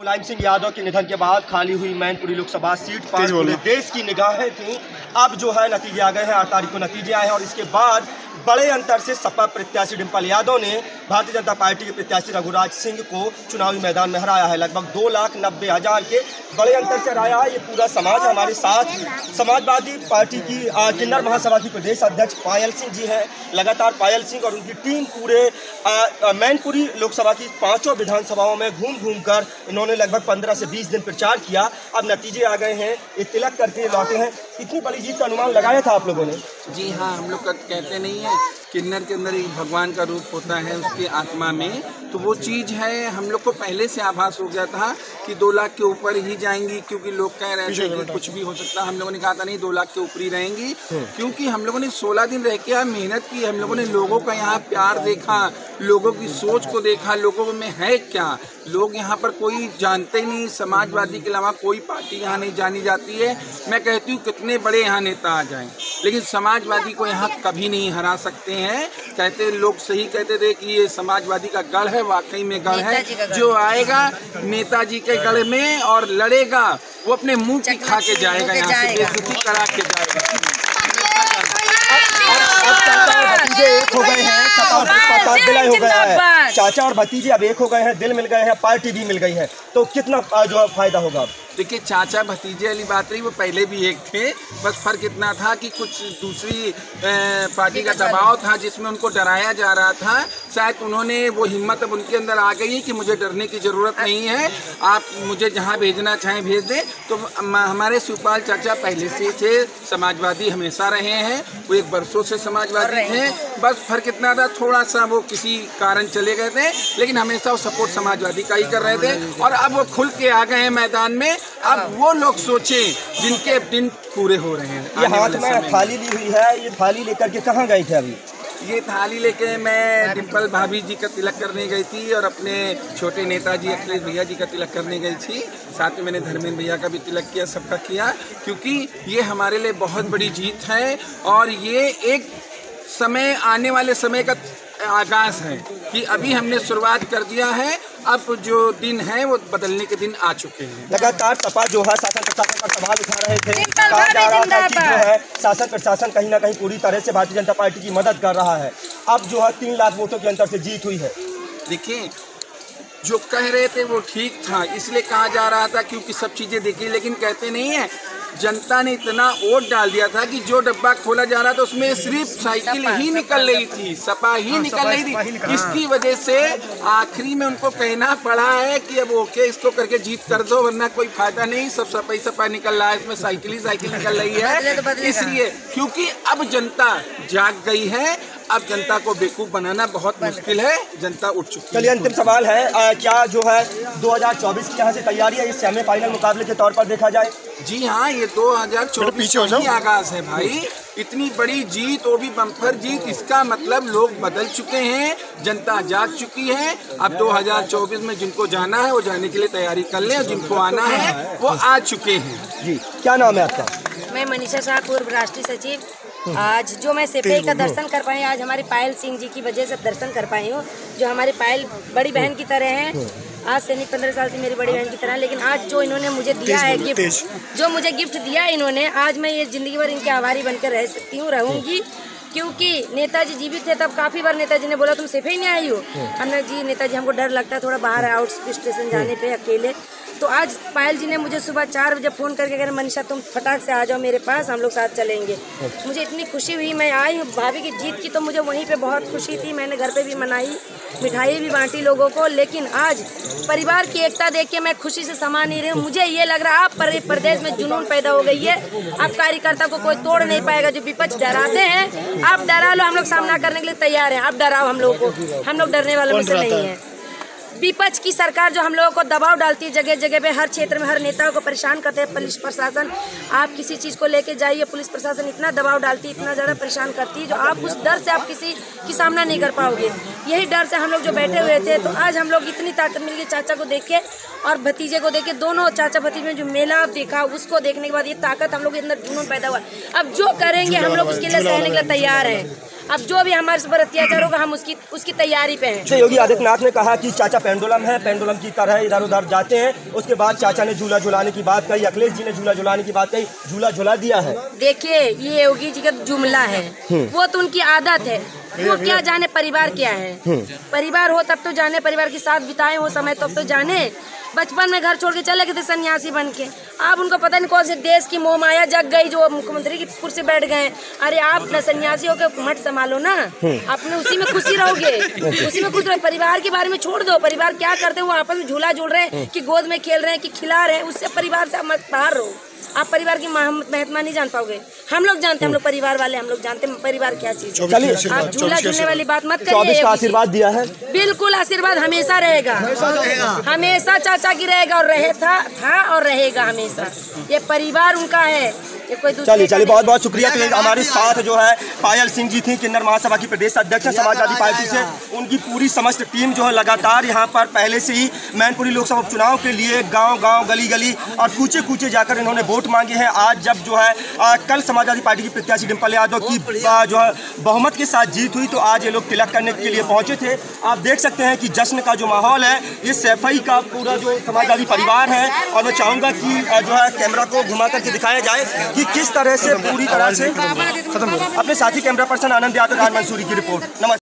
मुलायम सिंह यादव के निधन के बाद खाली हुई मैनपुरी लोकसभा सीट पर पूरे देश की निगाहें थी। अब जो है नतीजे आ गए हैं, 8 तारीख को नतीजे आए हैं और इसके बाद बड़े अंतर से सपा प्रत्याशी डिम्पल यादव ने भारतीय जनता पार्टी के प्रत्याशी रघुराज सिंह को चुनावी मैदान में हराया है। लगभग 2,90,000 के बड़े अंतर से हराया है। ये पूरा समाज हमारे साथ समाजवादी पार्टी की किन्नर महासभा की प्रदेश अध्यक्ष पायल सिंह जी हैं। लगातार पायल सिंह और उनकी टीम पूरे मैनपुरी लोकसभा की 5 विधानसभाओं में घूम कर इन्होंने लगभग 15 से 20 दिन प्रचार किया। अब नतीजे आ गए हैं, ये तिलक करके लौटे हैं। इतनी बड़ी जीत का अनुमान लगाया था आप लोगों ने? जी हाँ, हम लोग कहते नहीं है किन्नर के अंदर एक भगवान का रूप होता है उसकी आत्मा में, तो वो चीज़ है। हम लोग को पहले से आभास हो गया था कि 2 लाख के ऊपर ही जाएंगी, क्योंकि लोग कह रहे थे कि कुछ भी हो सकता है। हम लोगों ने कहा था नहीं 2 लाख के ऊपर ही रहेंगी, क्योंकि हम लोगों ने 16 दिन रह के मेहनत की। हम लोगों ने लोगों का यहाँ प्यार देखा, लोगों की सोच को देखा, लोगों में है क्या। लोग यहाँ पर कोई जानते ही नहीं, समाजवादी के अलावा कोई पार्टी यहाँ नहीं जानी जाती है। मैं कहती हूँ कितने बड़े यहाँ नेता आ जाएं, लेकिन समाजवादी को यहाँ कभी नहीं हरा सकते हैं। कहते लोग सही कहते थे कि ये समाजवादी का गढ़ है, वाकई में गढ़ है। जो आएगा नेताजी के गढ़ में और लड़ेगा वो अपने मुंह की खा के जाएगा, यहाँ से बेइज्जती करा के जाएगा। भतीजे एक हो गए हैं, विलय हो गया है। चाचा और भतीजे अब एक हो गए हैं, दिल मिल गए हैं, पार्टी भी मिल गई है, तो कितना जो फायदा होगा? देखिए, चाचा भतीजे वाली बात रही, वो पहले भी एक थे। बस फर्क इतना था कि कुछ दूसरी पार्टी का दबाव था जिसमें उनको डराया जा रहा था। शायद उन्होंने वो हिम्मत अब उनके अंदर आ गई है कि मुझे डरने की ज़रूरत नहीं है, आप मुझे जहाँ भेजना चाहें भेज दें। तो हमारे शिवपाल चाचा पहले से थे, समाजवादी हमेशा रहे हैं, वो एक बरसों से समाजवादी थे। बस फर्क इतना था, थोड़ा सा वो किसी कारण चले गए थे, लेकिन हमेशा वो सपोर्ट समाजवादी का ही कर रहे थे। और अब वो खुल के आ गए हैं मैदान में। अब वो लोग सोचें जिनके दिन पूरे हो रहे हैं। ये हाथ में थाली ली हुई है, ये थाली लेकर के कहाँ गए थे अभी? ये थाली लेके मैं डिम्पल भाभी जी का तिलक करने गई थी और अपने छोटे नेताजी अखिलेश भैया जी का तिलक करने गई थी। साथ में मैंने धर्मेंद्र भैया का भी तिलक किया, सबका किया, क्योंकि ये हमारे लिए बहुत बड़ी जीत है। और ये एक समय, आने वाले समय का आगाज है कि अभी हमने शुरुआत कर दिया है। अब जो दिन है वो बदलने के दिन आ चुके हैं। लगातार सपा जो है शासन प्रशासन पर सवाल उठा रहे थे, कहा जा रहा था कि जो है शासन प्रशासन कहीं ना कहीं पूरी तरह से भारतीय जनता पार्टी की मदद कर रहा है। अब जो है 3 लाख वोटों के अंतर से जीत हुई है। देखिए, जो कह रहे थे वो ठीक था, इसलिए कहा जा रहा था क्योंकि सब चीज़ें देखी। लेकिन कहते नहीं है, जनता ने इतना वोट डाल दिया था कि जो डब्बा खोला जा रहा था उसमें सिर्फ साइकिल ही निकल रही थी, सपा ही निकल रही थी। इसकी वजह से आखिरी में उनको कहना पड़ा है कि अब ओके, इसको करके जीत कर दो, वरना कोई फायदा नहीं, सब सपा ही सपा निकल रहा है, इसमें साइकिल ही साइकिल निकल रही है। इसलिए क्योंकि अब जनता जाग गई है, अब जनता को बेवकूफ़ बनाना बहुत मुश्किल है, जनता उठ चुकी है। चलिए, अंतिम सवाल है, क्या जो है 2024 की यहाँ से तैयारी है, इस सेमीफाइनल मुकाबले के तौर पर देखा जाए? जी हाँ, ये 2024 का ही आगाज है भाई। इतनी बड़ी जीत, वो भी बम्पर जीत, इसका मतलब लोग बदल चुके हैं, जनता जाग चुकी है। अब 2024 में जिनको जाना है वो जाने के लिए तैयारी कर लें, और जिनको आना है वो आ चुके हैं। जी, क्या नाम है आपका? मैं मनीषा शाह, पूर्व राष्ट्रीय सचिव। आज जो मैं सेपई का दर्शन कर पाई, आज हमारी पायल सिंह जी की वजह से दर्शन कर पाई हूँ, जो हमारी पायल बड़ी बहन की तरह हैं। आज से नहीं, 15 साल से मेरी बड़ी बहन की तरह। लेकिन आज जो इन्होंने मुझे दिया है गिफ्ट, जो मुझे गिफ्ट दिया इन्होंने, आज मैं ये जिंदगी भर इनके आभारी बनकर रह सकती हूँ, रहूँगी। क्योंकि नेताजी जीवित थे तब काफ़ी बार नेताजी ने बोला तुम सेफई नहीं आई हो। हमने जी नेताजी, हमको डर लगता है थोड़ा बाहर आउट स्टेशन जाने पे अकेले। तो आज पायल जी ने मुझे सुबह 4 बजे फ़ोन करके कह रहे मनीषा तुम फटाक से आ जाओ मेरे पास, हम लोग साथ चलेंगे। मुझे इतनी खुशी हुई, मैं आई हूँ भाभी की जीत की, तो मुझे वहीं पे बहुत खुशी थी। मैंने घर पे भी मनाई, मिठाई भी बांटी लोगों को। लेकिन आज परिवार की एकता देख के मैं खुशी से समा नहीं रही हूँ। मुझे ये लग रहा है आप प्रदेश में जुनून पैदा हो गई है, आप कार्यकर्ता को कोई तोड़ नहीं पाएगा। जो विपक्ष डराते हैं, आप डरा लो, हम लोग सामना करने के लिए तैयार हैं। आप डराओ हम लोगों को, हम लोग डरने वालों में से नहीं है। विपक्ष की सरकार जो हम लोगों को दबाव डालती है, जगह जगह पे, हर क्षेत्र में हर नेताओं को परेशान करते हैं। पुलिस प्रशासन, आप किसी चीज़ को लेके जाइए, पुलिस प्रशासन इतना दबाव डालती है, इतना ज़्यादा परेशान करती है, जो आप उस डर से आप किसी की सामना नहीं कर पाओगे। यही डर से हम लोग जो बैठे हुए थे, तो आज हम लोग इतनी ताकत मिल गई चाचा को देख के और भतीजे को देख के, दोनों चाचा भतीजे में जो मेला देखा, उसको देखने के बाद ये ताकत हम लोग के अंदर जुनून पैदा हुआ। अब जो करेंगे हम लोग उसके लिए सहने के लिए तैयार हैं। अब जो भी हमारे ऊपर अत्याचार होगा हम उसकी तैयारी पे हैं। योगी आदित्यनाथ ने कहा कि चाचा पेंडुलम है, पेंडुलम की तरह इधर उधर जाते हैं। उसके बाद चाचा ने झूला झुलाने की बात कही, अखिलेश जी ने झूला झुलाने की बात कही, झूला झुला दिया है। देखिए ये योगी जी का जुमला है, वो तो उनकी आदत है। वो क्या जाने परिवार क्या है, परिवार हो तब तो जाने, परिवार के साथ बिताए हो समय तब तो जाने। बचपन में घर छोड़ के चले गए थे सन्यासी बन के, आप उनको पता नहीं कौन से देश की मोह माया जग गई जो मुख्यमंत्री की कुर्सी बैठ गए। अरे आप न सन्यासी होकर मठ संभालो ना, अपने उसी में खुशी रहोगे, उसी में खुश रहो। परिवार के बारे में छोड़ दो, परिवार क्या करते हैं वो आपस में झूला झूल रहे हैं कि गोद में खेल रहे हैं कि खिला रहे हैं, उससे परिवार से मत बाहर रहो। आप परिवार की महत्मा नहीं जान पाओगे, हम लोग जानते हैं, हम लोग परिवार वाले, हम लोग जानते हैं परिवार क्या चीज है। चलिए आप झूला झूलने वाली बात मत करिए। 24 का आशीर्वाद दिया है, बिल्कुल आशीर्वाद हमेशा रहेगा, हमेशा चाचा की रहेगा और था और रहेगा हमेशा। ये परिवार उनका है, ये कोई दूसरा। चलिए बहुत बहुत शुक्रिया। तो हमारे साथ जो है पायल सिंह जी थी, किन्नर महासभा की प्रदेश अध्यक्ष समाजवादी पार्टी से। उनकी पूरी समस्त टीम जो है लगातार यहाँ पर पहले से ही मैनपुरी लोकसभा उपचुनाव के लिए गांव गली गली और कूचे कूचे जाकर इन्होंने वोट मांगे हैं। आज जब जो है कल समाजवादी पार्टी की प्रत्याशी डिम्पल यादव की जो है बहुमत के साथ जीत हुई, तो आज ये लोग तिलक करने के लिए पहुंचे थे। आप देख सकते हैं कि जश्न का जो माहौल है, ये सैफई का पूरा जो समाजवादी परिवार है। और मैं चाहूँगा कि जो है कैमरा को घुमा करके दिखाया जाए कि किस तरह से पूरी तरह से खत्म हो। अपने साथी कैमरा पर्सन आनंद यादव, राज मंसूरी की रिपोर्ट। नमस्कार।